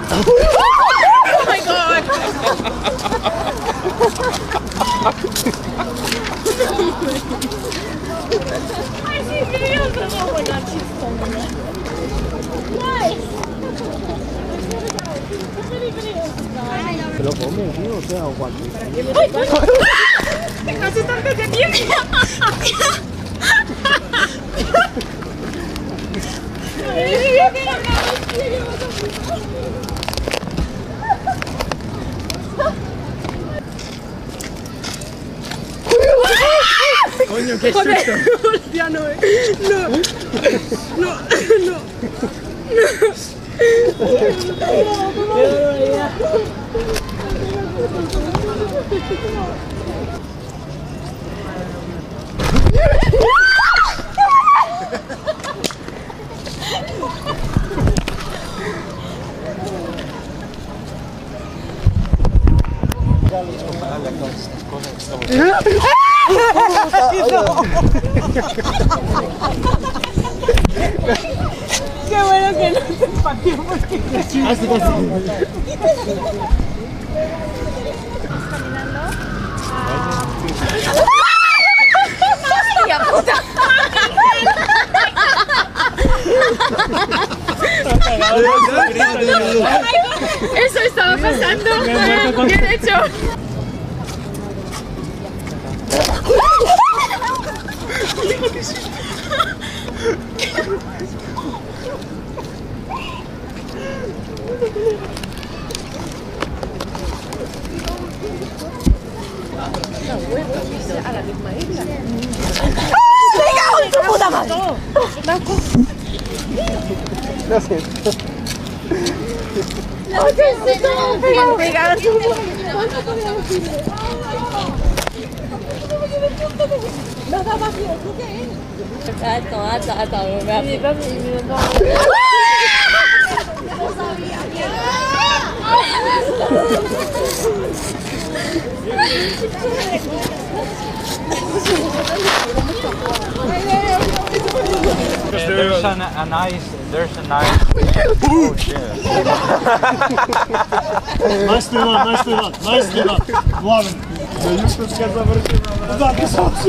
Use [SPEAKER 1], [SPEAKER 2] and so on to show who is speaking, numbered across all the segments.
[SPEAKER 1] Oh my god! I see videos of, oh my god, she's so good. Nice!
[SPEAKER 2] ¿Se lo come, tío? O sea, o cualquier.
[SPEAKER 1] ¡Ay! ¡Casi están deteniendo!
[SPEAKER 2] Coño, qué susto.
[SPEAKER 1] Hostia, no, no, no, no. Qué bueno que no se empatió porque
[SPEAKER 2] Así,
[SPEAKER 1] caminando ¡hostia puta! Eso estaba pasando. Bien hecho. A la misma isla. ¡Me cago en tu puta madre!
[SPEAKER 2] Lo siento.
[SPEAKER 1] Pegar tu
[SPEAKER 3] There's a nice. Oh shit.
[SPEAKER 2] Nice deal. Ладно. Даю, что сказал, записался.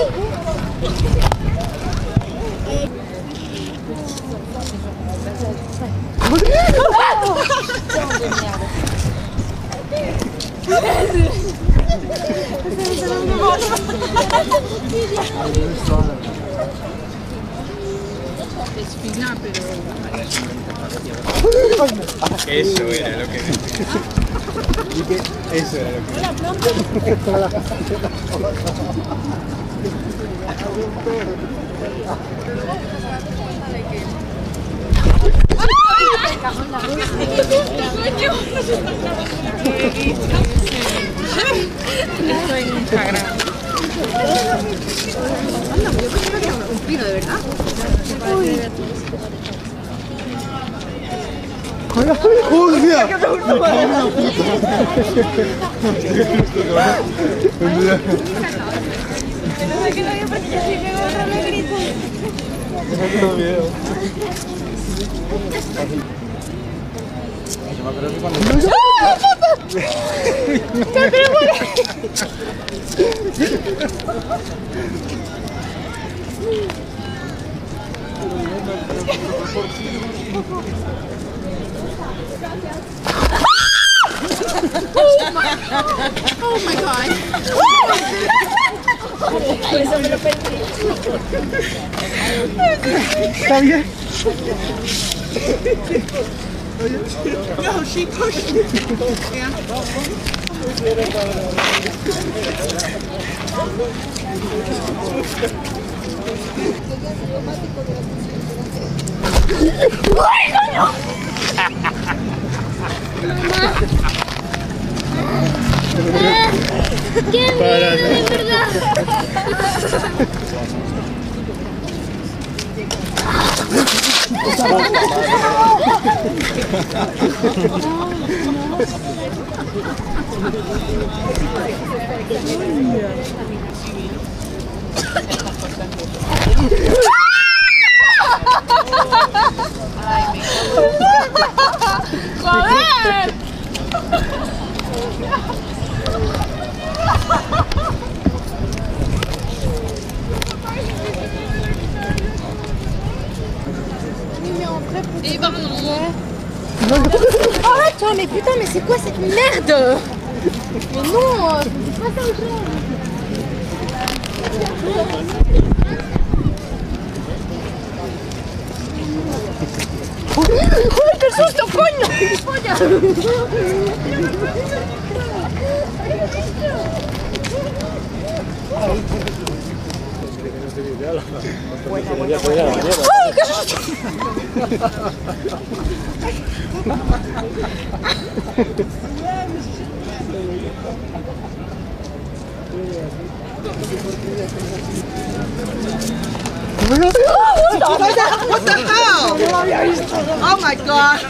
[SPEAKER 1] Espina, pero...
[SPEAKER 3] Eso era lo que Eso era lo que
[SPEAKER 1] Esto en Instagram. Yo pensaba que era un pino, de verdad.
[SPEAKER 2] ¡Hostia!
[SPEAKER 1] Pero es que no había porque yo sí me borro, me grito.
[SPEAKER 2] No veo.
[SPEAKER 1] Oh my god. Eso me lo perdí.
[SPEAKER 2] ¿Está bien?
[SPEAKER 1] No, she pushed me. Yeah. ¡Ay, coño!
[SPEAKER 4] ¡Qué miedo, de verdad!
[SPEAKER 1] ¡Joder! Arrête toi, mais putain, mais c'est quoi cette merde? Mais non, c'est pas ça aux gens. ¡Uy, qué susto, coño! ¡Ay, qué susto!
[SPEAKER 5] What the hell? Oh my god.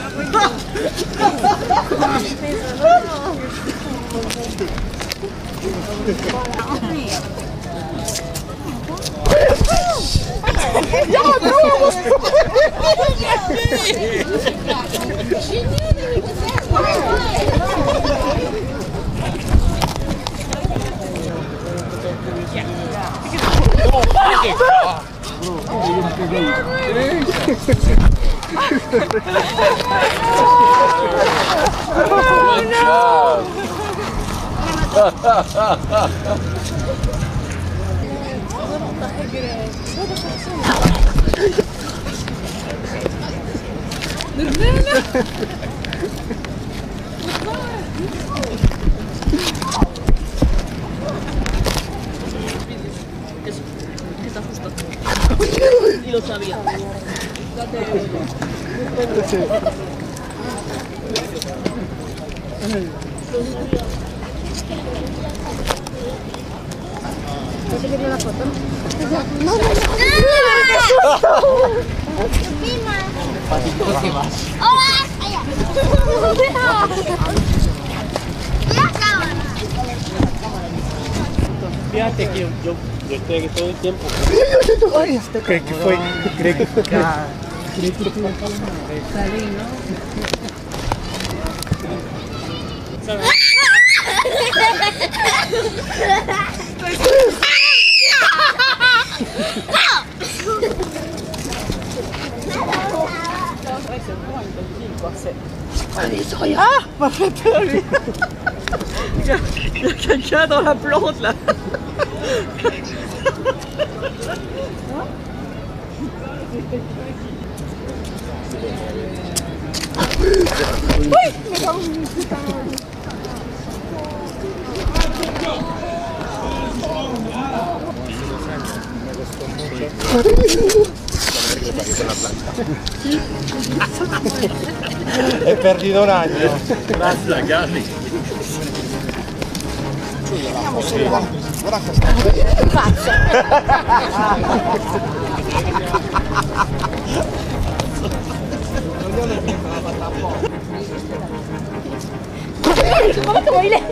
[SPEAKER 5] Y lo sabía.
[SPEAKER 2] Fíjate que yo estoy aquí todo el tiempo. ¿Qué fue? ¿Cree que fue?
[SPEAKER 5] Salí, ¿no? Ah, m'a fait peur lui. Il y a quelqu'un dans la plante là.
[SPEAKER 2] He perdido un año. Gracias, Gaby.
[SPEAKER 1] ¿Cómo bailé?